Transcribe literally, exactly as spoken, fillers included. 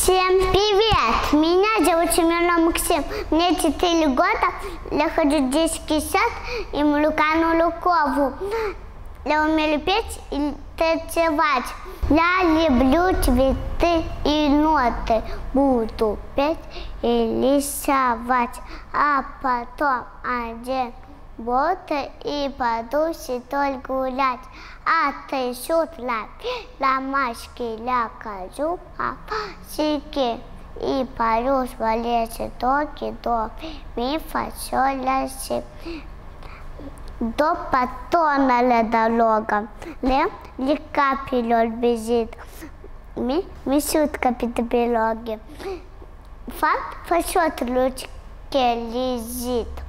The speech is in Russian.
Всем привет! Меня зовут Семенов Максим. Мне четыре года. Я хожу в детский сад и Мулюкану Лукову. Я умею петь и танцевать. Я люблю цветы и ноты. Буду петь и рисовать. А потом одень боты и пойду сидой гулять. А ты сюда ломашки ля козу, а пасики и парюсь в лесе доки до ми фасоля си. До потона ля дорога, ле лика пилот бежит, ми ми сутка пидбилоги. Факт фасот ручки лежит.